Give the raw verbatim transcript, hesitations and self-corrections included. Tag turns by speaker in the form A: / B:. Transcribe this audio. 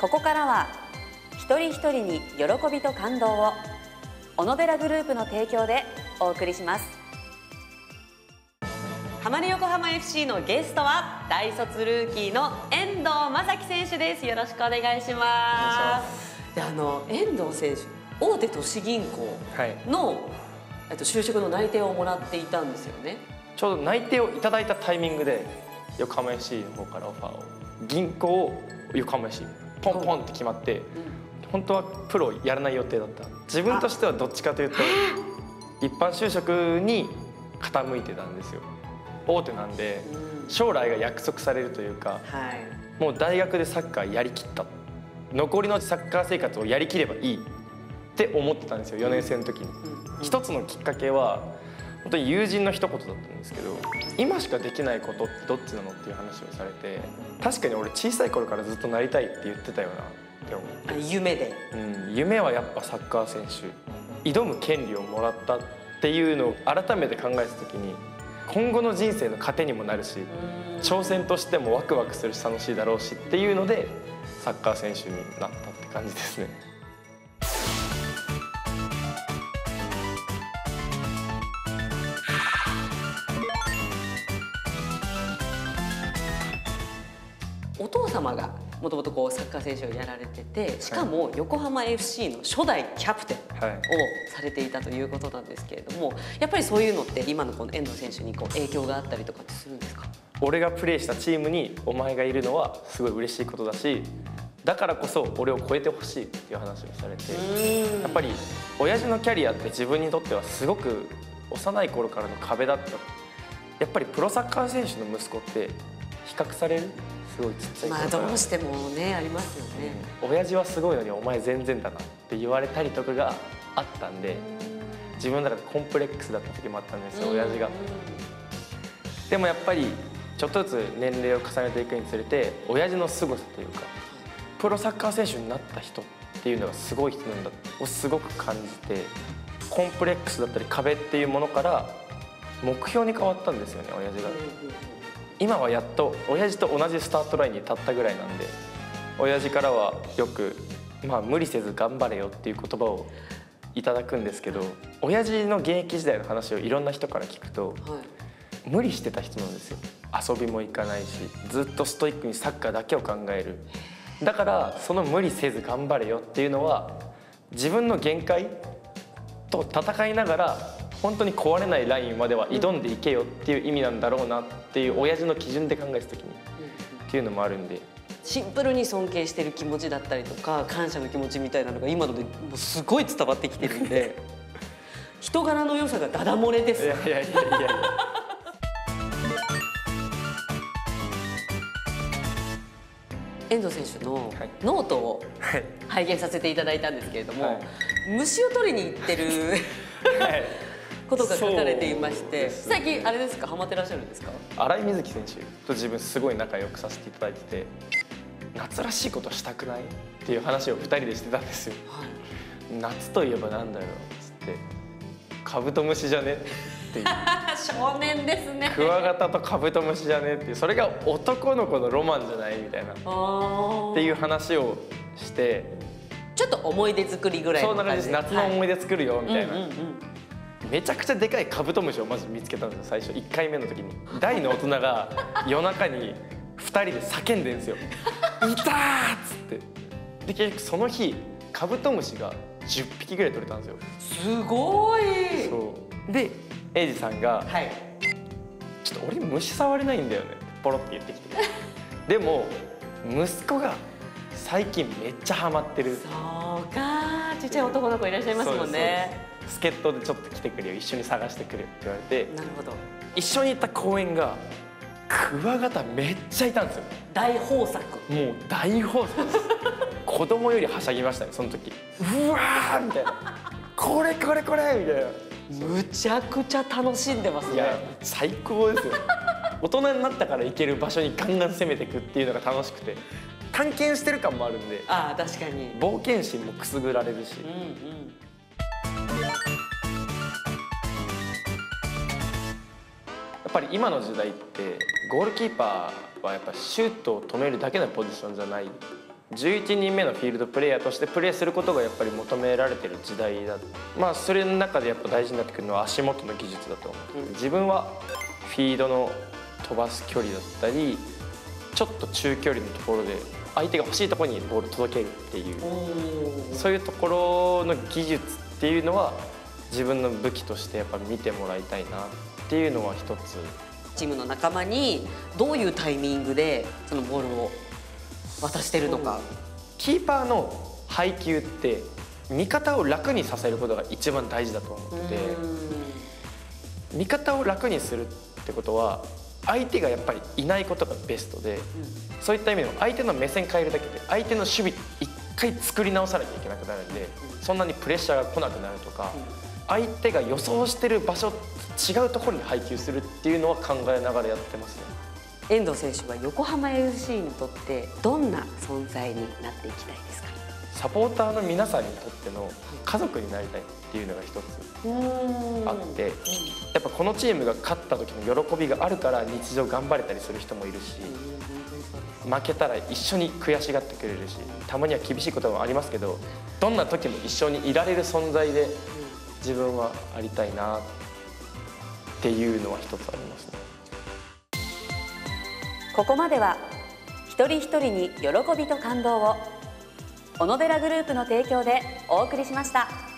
A: ここからは一人一人に喜びと感動を小野寺グループの提供でお送りします。ハマリ横浜 エフシー のゲストは大卒ルーキーの遠藤正樹選手です。よろしくお願いします。で、あの遠藤選手、大手都市銀行の、はい、えっと就職の内定をもらっていたんですよね。
B: ちょうど内定をいただいたタイミングで横浜 エフシー の方からオファーを、銀行を横浜 エフシー ポンポンって決まって、うん、本当はプロやらない予定だった。自分としてはどっちかというと一般就職に傾いてたんですよ。大手なんで将来が約束されるというか、はい、もう大学でサッカーやりきった、残りのサッカー生活をやりきればいいって思ってたんですよ、よねん生の時に。一つのきっかけは本当に友人の一言だったんですけど、今しかできないことってどっちなのっていう話をされて、確かに俺小さい頃からずっとなりたいって言ってたよなって思って。
A: 夢で、
B: うん、夢はやっぱサッカー選手、挑む権利をもらったっていうのを改めて考えた時に、今後の人生の糧にもなるし、挑戦としてもワクワクするし楽しいだろうしっていうのでサッカー選手になったって感じですね。
A: お父様がもともとこうサッカー選手をやられてて、しかも横浜 エフシー の初代キャプテンをされていたということなんですけれども、やっぱりそういうのって今のこの遠藤選手にこう影響があったりとかってするんですか？
B: 俺がプレーしたチームにお前がいるのはすごい嬉しいことだし、だからこそ俺を超えてほしいっていう話をされて、やっぱり親父のキャリアって自分にとってはすごく幼い頃からの壁だった。やっぱりプロサッカー選手の息子って比較される、すごいちっちゃい頃から。
A: まあどうしてもね、ありますよね。
B: 親父はすごいのにお前全然だなって言われたりとかがあったんで、自分の中でコンプレックスだった時もあったんですよ、親父が。でもやっぱりちょっとずつ年齢を重ねていくにつれて、親父の凄さというか、プロサッカー選手になった人っていうのがすごい人なんだをすごく感じて、コンプレックスだったり壁っていうものから目標に変わったんですよね、親父が。今はやっと親父と同じスタートラインに立ったぐらいなんで、親父からはよく、まあ、無理せず頑張れよっていう言葉をいただくんですけど、親父の現役時代の話をいろんな人から聞くと、はい、無理してた人なんですよ。遊びも行かないし、ずっとストイックにサッカーだけを考える。だからその無理せず頑張れよっていうのは、自分の限界と戦いながら本当に壊れないラインまでは挑んでいけよっていう意味なんだろうなっていう、親父の基準で考えた時にっていうのもあるんで、
A: シンプルに尊敬してる気持ちだったりとか感謝の気持ちみたいなのが今のでもうすごい伝わってきてるんで人柄の良さがダダ漏れです。
B: いやいやいやいやいや
A: 遠藤選手のノートを拝見させていただいたんですけれども、はい、虫を取りに行ってるはいことが書かれていまして、最近あれですか、ハマってらっしゃるんですか？
B: 新井瑞希選手と自分すごい仲良くさせていただいてて、夏らしいことしたくないっていう話をふたりでしてたんですよ。はい、夏といえばなんだろうっつって、カブトムシじゃねっていう
A: 少年ですね。
B: クワガタとカブトムシじゃねっていう、それが男の子のロマンじゃないみたいなっていう話をして、
A: ちょっと思い出作りぐらいの感じで、
B: そんな感じで夏の思い出作るよみたいな。めちゃくちゃでかいカブトムシをまず見つけたんですよ、最初いっかいめの時に。大の大人が夜中にふたりで叫んでんですよ「いた!」っつって。で結局その日カブトムシがじゅっぴきぐらい取れたんですよ。
A: すごい。
B: そうで英二さんが、はい「ちょっと俺虫触れないんだよね」ってポロって言ってきてでも息子が最近めっちゃハマってる。
A: そうか、ちっちゃい男の子いらっしゃいますもんね。
B: 助っ人でちょっと来てくれよ、一緒に探してくれって言われて、
A: なるほど。一
B: 緒に行った公園がクワガタめっちゃいたんですよ。
A: 大豊作。
B: もう大豊作です子供よりはしゃぎましたね、その時。うわーみたいな、これこれこれみたいな。
A: むちゃくちゃ楽しんでますね。
B: いや最高ですよ大人になったから行ける場所にガンガン攻めていくっていうのが楽しくて、探検してる感もあるんで、
A: ああ確かに
B: 冒険心もくすぐられるし、うんうん、やっぱり今の時代ってゴールキーパーはやっぱシュートを止めるだけのポジションじゃないじゅういちにんめのフィールドプレーヤーとしてプレーすることがやっぱり求められてる時代だ。まあそれの中でやっぱ大事になってくるのは足元の技術だと思ってて、自分はフィードの飛ばす距離だったりちょっと中距離のところで相手が欲しいところにボール届けるっていう、そういうところの技術っていうのは自分の武器としてやっぱ見てもらいたいなっていうのは一つ。
A: チームの仲間にどういうタイミングでそのボールを渡してるのか。
B: キーパーの配球って味方を楽にさせることが一番大事だと思ってて、味方を楽にするってことは相手がやっぱりいないことがベストで、うん、そういった意味でも相手の目線変えるだけで相手の守備一回作り直さなきゃいけなくなるんで、うん、そんなにプレッシャーが来なくなるとか、うん、相手が予想してる場所違うところに配球するっていうのは考えながらやってますね。
A: 遠藤選手は横浜 エフシー にとってどんな存在になっていきたいですか？
B: サポーターの皆さんにとっての家族になりたいっていうのが一つあって、やっぱこのチームが勝った時の喜びがあるから日常頑張れたりする人もいるし、負けたら一緒に悔しがってくれるし、たまには厳しいこともありますけど、どんな時も一緒にいられる存在で自分はありたいなっていうのは一つありますね。
A: ここまでは一人一人に喜びと感動を小野寺グループの提供でお送りしました。